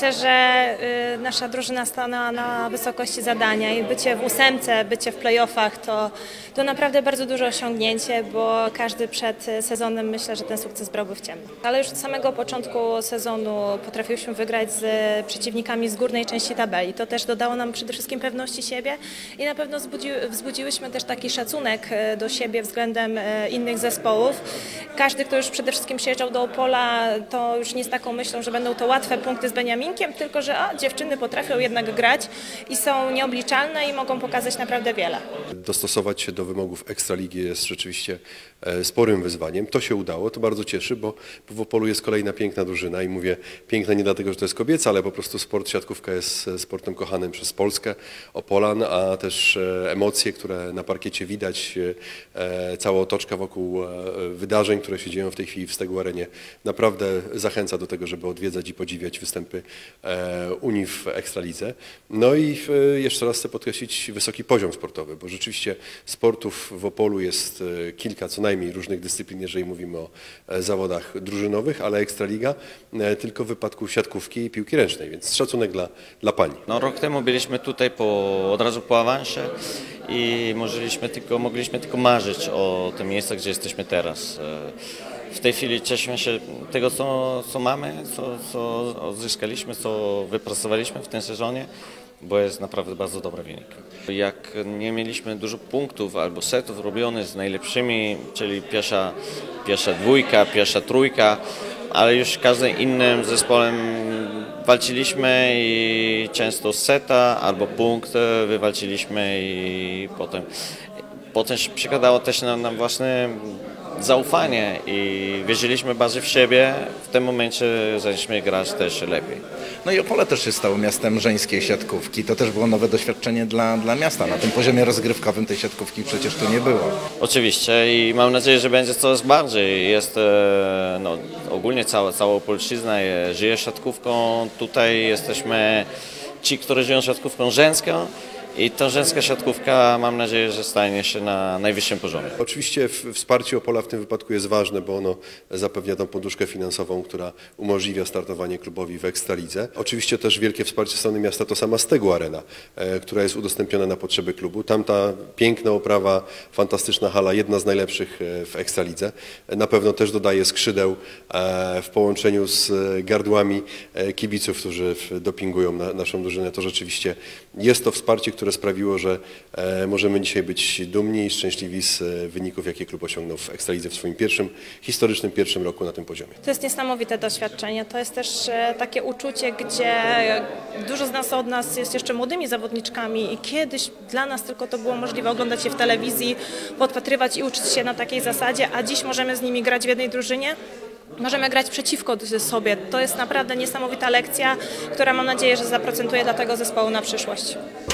Myślę, że nasza drużyna stanęła na wysokości zadania i bycie w ósemce, bycie w playoffach to naprawdę bardzo duże osiągnięcie, bo każdy przed sezonem myślę, że ten sukces brałby w ciemno. Ale już od samego początku sezonu potrafiliśmy wygrać z przeciwnikami z górnej części tabeli. To też dodało nam przede wszystkim pewności siebie i na pewno wzbudziłyśmy też taki szacunek do siebie względem innych zespołów. Każdy, kto już przede wszystkim przyjeżdżał do Opola, to już nie z taką myślą, że będą to łatwe punkty z Beniaminkiem, tylko że dziewczyny potrafią jednak grać i są nieobliczalne i mogą pokazać naprawdę wiele. Dostosować się do wymogów Ekstraligi jest rzeczywiście sporym wyzwaniem. To się udało, to bardzo cieszy, bo w Opolu jest kolejna piękna drużyna i mówię piękna nie dlatego, że to jest kobieca, ale po prostu sport siatkówka jest sportem kochanym przez Polskę, Opolan, a też emocje, które na parkiecie widać, cała otoczka wokół wydarzeń, które się dzieją w tej chwili w Stegu Arenie, naprawdę zachęca do tego, żeby odwiedzać i podziwiać występy Unii w Ekstralidze. No i jeszcze raz chcę podkreślić wysoki poziom sportowy, bo rzeczywiście sportów w Opolu jest kilka co najmniej różnych dyscyplin, jeżeli mówimy o zawodach drużynowych, ale Ekstraliga tylko w wypadku siatkówki i piłki ręcznej, więc szacunek dla pani. No, rok temu byliśmy tutaj od razu po awansie i mogliśmy tylko marzyć o tym miejscu, gdzie jesteśmy teraz. W tej chwili cieszymy się tego, co mamy, co odzyskaliśmy, co wypracowaliśmy w tym sezonie, bo jest naprawdę bardzo dobry wynik. Jak nie mieliśmy dużo punktów albo setów robionych z najlepszymi, czyli pierwsza dwójka, pierwsza trójka, ale już każdym innym zespołem walczyliśmy i często seta albo punkt wywalczyliśmy i potem się przekładało też na własne zaufanie i wierzyliśmy bardziej w siebie. W tym momencie zaczęliśmy grać też lepiej. No i Opole też się stało miastem żeńskiej siatkówki. To też było nowe doświadczenie dla miasta. Na tym poziomie rozgrywkowym tej siatkówki przecież tu nie było. Oczywiście i mam nadzieję, że będzie coraz bardziej. Jest ogólnie cała Opolszczyzna żyje siatkówką. Tutaj jesteśmy ci, którzy żyją siatkówką żeńską. I ta żeńska siatkówka, mam nadzieję, że stanie się na najwyższym poziomie. Oczywiście wsparcie Opola w tym wypadku jest ważne, bo ono zapewnia tą poduszkę finansową, która umożliwia startowanie klubowi w Ekstralidze. Oczywiście też wielkie wsparcie ze strony miasta to sama Stegu Arena, która jest udostępniona na potrzeby klubu. Tamta piękna oprawa, fantastyczna hala, jedna z najlepszych w Ekstralidze. Na pewno też dodaje skrzydeł w połączeniu z gardłami kibiców, którzy dopingują naszą drużynę. To rzeczywiście jest to wsparcie, które sprawiło, że możemy dzisiaj być dumni i szczęśliwi z wyników, jakie klub osiągnął w Ekstralidze w swoim historycznym pierwszym roku na tym poziomie. To jest niesamowite doświadczenie. To jest też takie uczucie, gdzie dużo z nas jest jeszcze młodymi zawodniczkami i kiedyś dla nas tylko to było możliwe oglądać je w telewizji, podpatrywać i uczyć się na takiej zasadzie, a dziś możemy z nimi grać w jednej drużynie. Możemy grać przeciwko sobie. To jest naprawdę niesamowita lekcja, która mam nadzieję, że zaprocentuje dla tego zespołu na przyszłość.